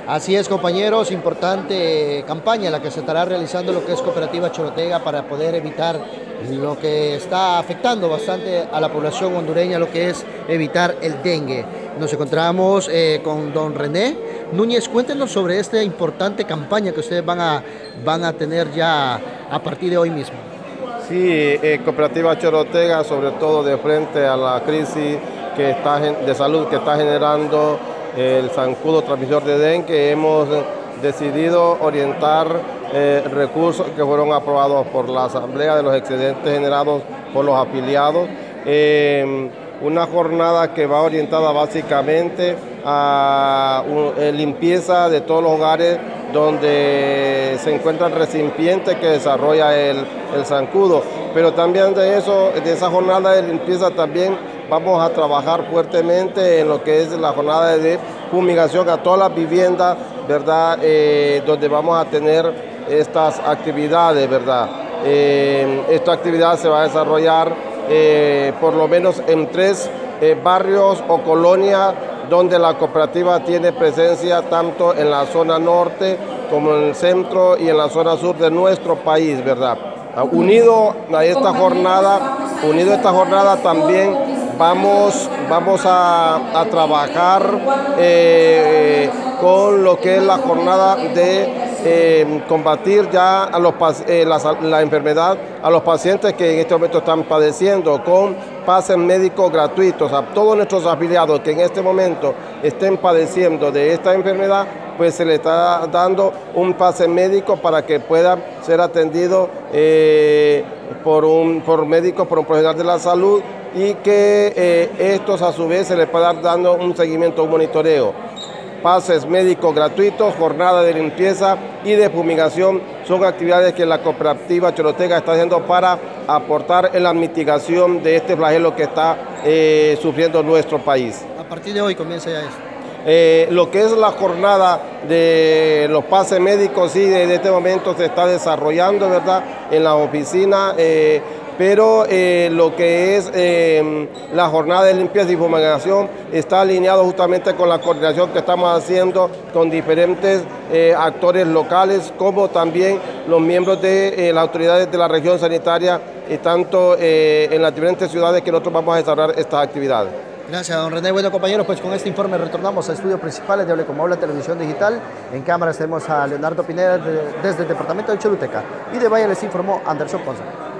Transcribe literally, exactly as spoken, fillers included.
Así es, compañeros, importante campaña la que se estará realizando lo que es Cooperativa Chorotega para poder evitar lo que está afectando bastante a la población hondureña, lo que es evitar el dengue. Nos encontramos eh, con don René Núñez. Cuéntenos sobre esta importante campaña que ustedes van a, van a tener ya a partir de hoy mismo. Sí, eh, Cooperativa Chorotega, sobre todo de frente a la crisis que está, de salud que está generando el zancudo transmisor de dengue, hemos decidido orientar eh, recursos que fueron aprobados por la Asamblea de los excedentes generados por los afiliados. Eh, una jornada que va orientada básicamente a un, limpieza de todos los hogares donde se encuentran recipientes que desarrolla el, el zancudo. Pero también de eso, de esa jornada de limpieza también vamos a trabajar fuertemente en lo que es la jornada de fumigación a todas las viviendas, ¿verdad? Eh, donde vamos a tener estas actividades, ¿verdad? Eh, esta actividad se va a desarrollar eh, por lo menos en tres eh, barrios o colonias donde la cooperativa tiene presencia tanto en la zona norte como en el centro y en la zona sur de nuestro país, ¿verdad? Unido a esta jornada, unido a esta jornada también vamos, vamos a, a trabajar eh, con lo que es la jornada de eh, combatir ya a los, eh, la, la enfermedad a los pacientes que en este momento están padeciendo con pases médicos gratuitos. A todos nuestros afiliados que en este momento estén padeciendo de esta enfermedad, pues se le está dando un pase médico para que puedan ser atendidos eh, por un por médicos, por un profesional de la salud, y que eh, estos a su vez se les pueda dar dando un seguimiento, un monitoreo. Pases médicos gratuitos, jornada de limpieza y de fumigación son actividades que la Cooperativa Chorotega está haciendo para aportar en la mitigación de este flagelo que está eh, sufriendo nuestro país. A partir de hoy comienza ya eso. Eh, lo que es la jornada de los pases médicos, sí, de, de este momento se está desarrollando, ¿verdad?, en la oficina, eh, pero eh, lo que es eh, la jornada de limpieza y fumigación está alineado justamente con la coordinación que estamos haciendo con diferentes eh, actores locales, como también los miembros de eh, las autoridades de la región sanitaria, y tanto eh, en las diferentes ciudades que nosotros vamos a desarrollar estas actividades. Gracias, don René. Bueno, compañeros, pues con este informe retornamos a estudios principales de Hable como Habla Televisión Digital. En cámara tenemos a Leonardo Pineda de, desde el departamento de Choluteca, y de Valle les informó Anderson Ponce.